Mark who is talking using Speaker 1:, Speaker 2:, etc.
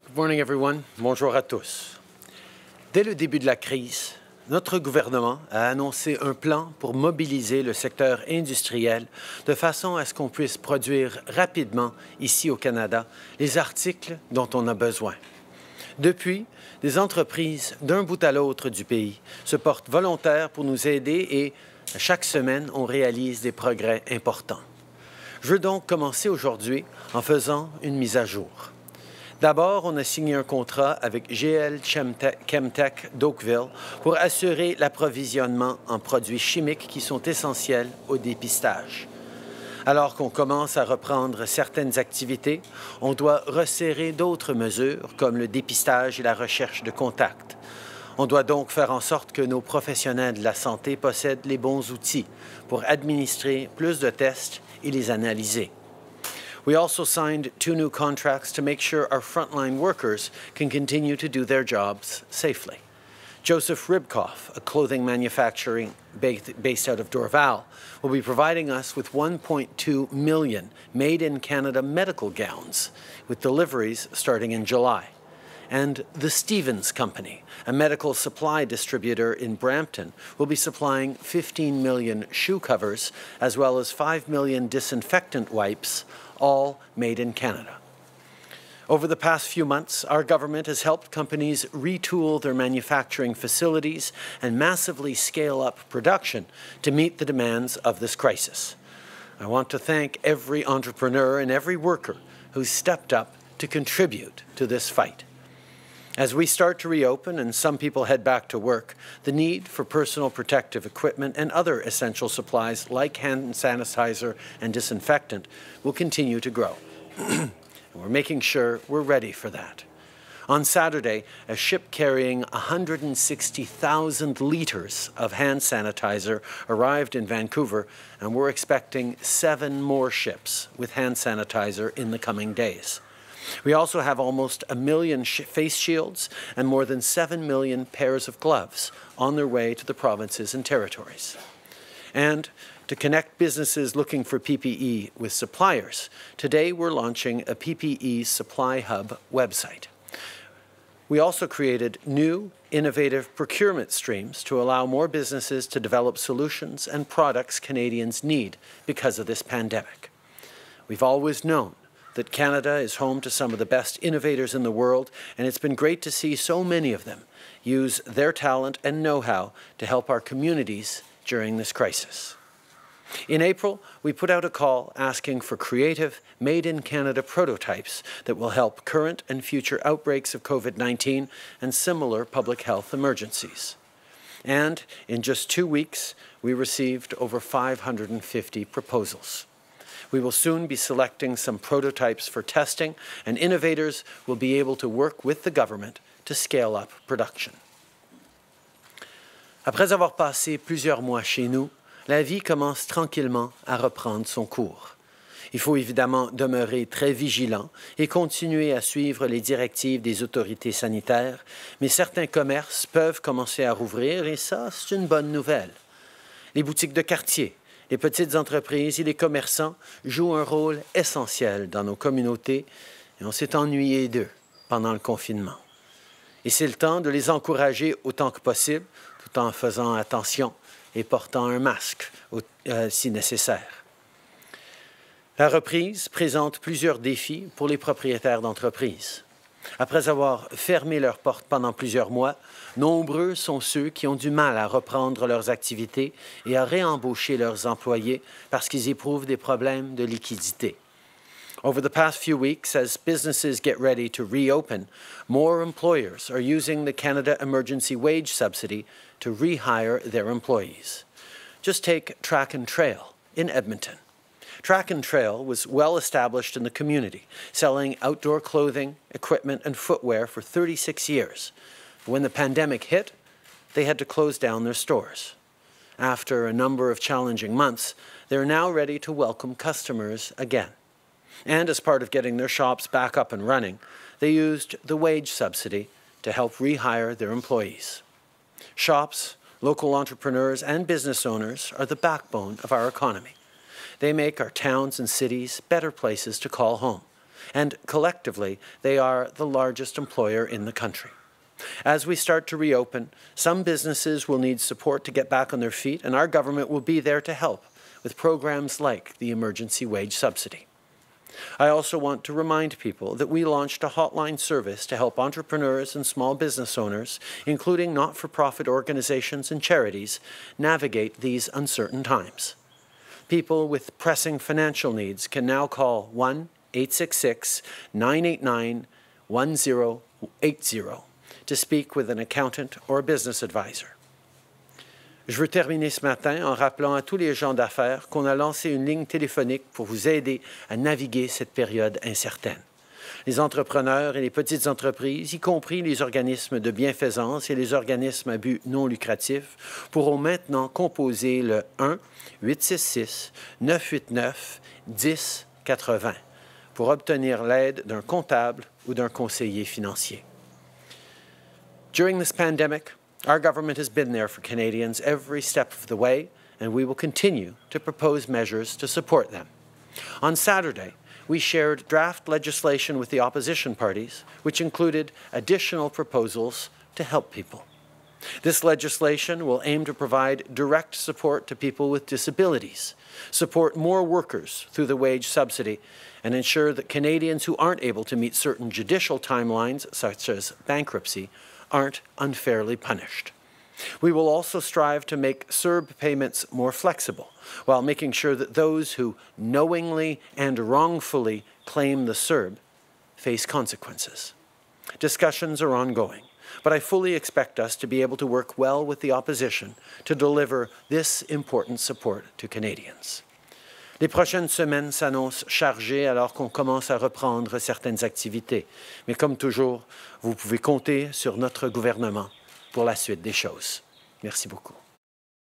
Speaker 1: Good morning, everyone. Bonjour à tous. Dès le début de la crise, notre gouvernement a annoncé un plan pour mobiliser le secteur industriel de façon à ce qu'on puisse produire rapidement, ici au Canada, les articles dont on a besoin. Depuis, des entreprises d'un bout à l'autre du pays se portent volontaires pour nous aider et, chaque semaine, on réalise des progrès importants. Je veux donc commencer aujourd'hui en faisant une mise à jour. D'abord, on a signé un contrat avec GL Chemtech d'Oakville pour assurer l'approvisionnement en produits chimiques qui sont essentiels au dépistage. Alors qu'on commence à reprendre certaines activités, on doit resserrer d'autres mesures comme le dépistage et la recherche de contacts. On doit donc faire en sorte que nos professionnels de la santé possèdent les bons outils pour administrer plus de tests et les analyser. We also signed 2 new contracts to make sure our frontline workers can continue to do their jobs safely. Joseph Ribkoff, a clothing manufacturer based out of Dorval, will be providing us with 1.2 million made-in-Canada medical gowns, with deliveries starting in July. And the Stevens Company, a medical supply distributor in Brampton, will be supplying 15 million shoe covers as well as 5 million disinfectant wipes, all made in Canada. Over the past few months, our government has helped companies retool their manufacturing facilities and massively scale up production to meet the demands of this crisis. I want to thank every entrepreneur and every worker who's stepped up to contribute to this fight. As we start to reopen and some people head back to work, the need for personal protective equipment and other essential supplies like hand sanitizer and disinfectant will continue to grow. And we're making sure we're ready for that. On Saturday, a ship carrying 160,000 liters of hand sanitizer arrived in Vancouver, and we're expecting 7 more ships with hand sanitizer in the coming days. We also have almost 1 million face shields and more than 7 million pairs of gloves on their way to the provinces and territories. And to connect businesses looking for PPE with suppliers, today we're launching a PPE Supply Hub website. We also created new, innovative procurement streams to allow more businesses to develop solutions and products Canadians need because of this pandemic. We've always known that Canada is home to some of the best innovators in the world, and it's been great to see so many of them use their talent and know-how to help our communities during this crisis. In April, we put out a call asking for creative, made-in-Canada prototypes that will help current and future outbreaks of COVID-19 and similar public health emergencies. And in just 2 weeks, we received over 550 proposals. We will soon be selecting some prototypes for testing, and innovators will be able to work with the government to scale up production. Après avoir passé plusieurs mois chez nous, la vie commence tranquillement à reprendre son cours. Il faut évidemment demeurer très vigilant et continuer à suivre les directives des autorités sanitaires, mais certains commerces peuvent commencer à rouvrir et ça, c'est une bonne nouvelle. Les boutiques de quartier, les petites entreprises et les commerçants jouent un rôle essentiel dans nos communautés et on s'est ennuyé d'eux pendant le confinement. Et c'est le temps de les encourager autant que possible, tout en faisant attention et portant un masque si nécessaire. La reprise présente plusieurs défis pour les propriétaires d'entreprises. Après avoir fermé leurs portes pendant plusieurs mois, nombreux sont ceux qui ont du mal à reprendre leurs activités et à réembaucher leurs employés parce qu'ils éprouvent des problèmes de liquidité. Over the past few weeks, as businesses get ready to reopen, more employers are using the Canada Emergency Wage Subsidy to rehire their employees. Just take Track and Trail in Edmonton. Track and Trail was well established in the community, selling outdoor clothing, equipment, and footwear for 36 years. When the pandemic hit, they had to close down their stores. After a number of challenging months, they're now ready to welcome customers again. And as part of getting their shops back up and running, they used the wage subsidy to help rehire their employees. Shops, local entrepreneurs, and business owners are the backbone of our economy. They make our towns and cities better places to call home. and collectively, they are the largest employer in the country. As we start to reopen, some businesses will need support to get back on their feet, and our government will be there to help with programs like the Emergency Wage Subsidy. I also want to remind people that we launched a hotline service to help entrepreneurs and small business owners, including not-for-profit organizations and charities, navigate these uncertain times. People with pressing financial needs can now call 1-866-989-1080 to speak with an accountant or a business advisor. Je veux terminer ce matin en rappelant à tous les gens d'affaires qu'on a lancé une ligne téléphonique pour vous aider à naviguer cette période incertaine. Les entrepreneurs et les petites entreprises, y compris les organismes de bienfaisance et les organismes à but non lucratif, pourront maintenant composer le 1-866-989-1080 pour obtenir l'aide d'un comptable ou d'un conseiller financier. During this pandemic, our government has been there for Canadians every step of the way, and we will continue to propose measures to support them. On Saturday, we shared draft legislation with the opposition parties, which included additional proposals to help people. This legislation will aim to provide direct support to people with disabilities, support more workers through the wage subsidy, and ensure that Canadians who aren't able to meet certain judicial timelines, such as bankruptcy, aren't unfairly punished. We will also strive to make CERB payments more flexible, while making sure that those who knowingly and wrongfully claim the CERB face consequences. Discussions are ongoing, but I fully expect us to be able to work well with the opposition to deliver this important support to Canadians. Les prochaines semaines s'annoncent chargées alors qu'on commence à reprendre certaines activités. Mais comme toujours, vous pouvez compter sur notre gouvernement pour la suite des choses. Merci beaucoup.